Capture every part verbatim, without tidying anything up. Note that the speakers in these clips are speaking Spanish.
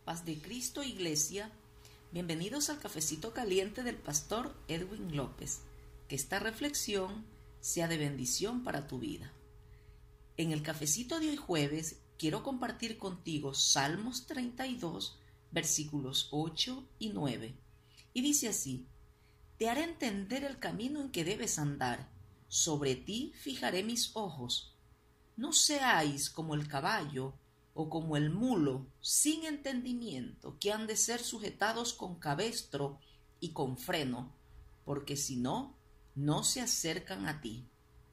Paz de Cristo, Iglesia. Bienvenidos al cafecito caliente del pastor Edwin López. Que esta reflexión sea de bendición para tu vida. En el cafecito de hoy jueves quiero compartir contigo Salmos treinta y dos, versículos ocho y nueve. Y dice así: Te haré entender el camino en que debes andar, sobre ti fijaré mis ojos. No seáis como el caballo o como el mulo sin entendimiento, que han de ser sujetados con cabestro y con freno, porque si no, no se acercan a ti.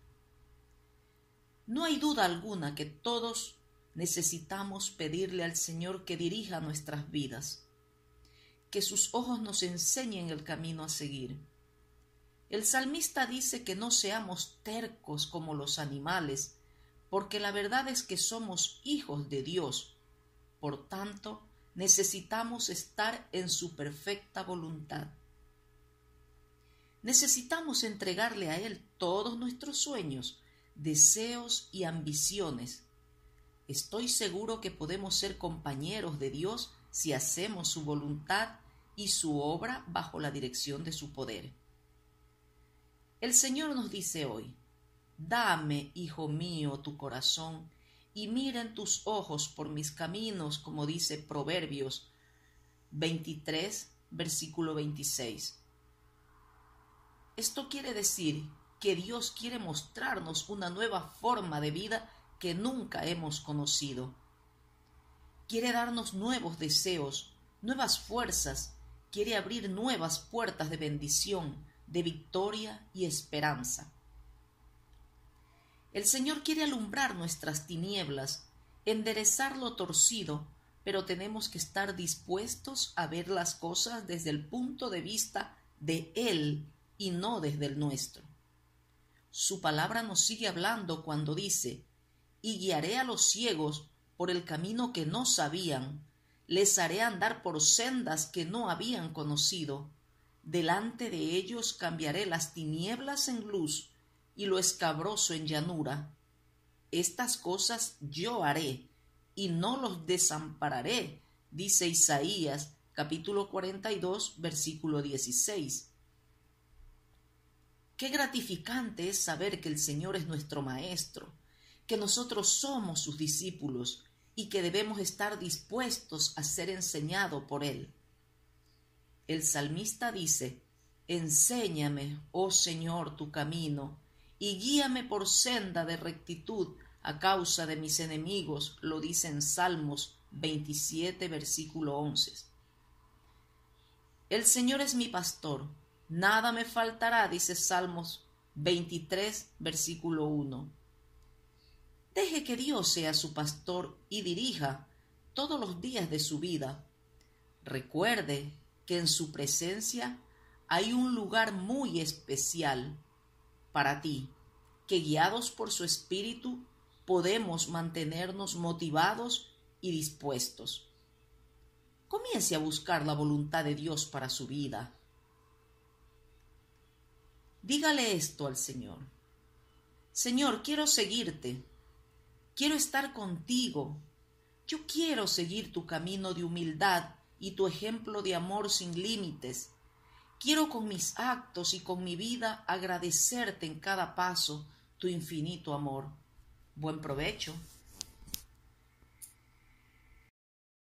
No hay duda alguna que todos necesitamos pedirle al Señor que dirija nuestras vidas, que sus ojos nos enseñen el camino a seguir. El salmista dice que no seamos tercos como los animales, porque la verdad es que somos hijos de Dios. Por tanto, necesitamos estar en su perfecta voluntad. Necesitamos entregarle a Él todos nuestros sueños, deseos y ambiciones. Estoy seguro que podemos ser compañeros de Dios si hacemos su voluntad y su obra bajo la dirección de su poder. El Señor nos dice hoy: Dame, hijo mío, tu corazón, y mira en tus ojos por mis caminos, como dice Proverbios veintitrés, versículo veintiséis. Esto quiere decir que Dios quiere mostrarnos una nueva forma de vida que nunca hemos conocido. Quiere darnos nuevos deseos, nuevas fuerzas, quiere abrir nuevas puertas de bendición, de victoria y esperanza. El Señor quiere alumbrar nuestras tinieblas, enderezar lo torcido, pero tenemos que estar dispuestos a ver las cosas desde el punto de vista de Él y no desde el nuestro. Su palabra nos sigue hablando cuando dice: Y guiaré a los ciegos por el camino que no sabían, les haré andar por sendas que no habían conocido. Delante de ellos cambiaré las tinieblas en luz y lo escabroso en llanura. Estas cosas yo haré, y no los desampararé, dice Isaías, capítulo cuarenta y dos, versículo dieciséis. Qué gratificante es saber que el Señor es nuestro Maestro, que nosotros somos sus discípulos y que debemos estar dispuestos a ser enseñados por Él. El salmista dice: Enséñame, oh Señor, tu camino, y guíame por senda de rectitud a causa de mis enemigos, lo dice en Salmos veintisiete, versículo once. El Señor es mi pastor, nada me faltará, dice Salmos veintitrés, versículo uno. Deje que Dios sea su pastor y dirija todos los días de su vida. Recuerde que en su presencia hay un lugar muy especial para ti, que guiados por su espíritu podemos mantenernos motivados y dispuestos. Comience a buscar la voluntad de Dios para su vida. Dígale esto al Señor: Señor, quiero seguirte, quiero estar contigo, yo quiero seguir tu camino de humildad y tu ejemplo de amor sin límites. Quiero con mis actos y con mi vida agradecerte en cada paso tu infinito amor. Buen provecho.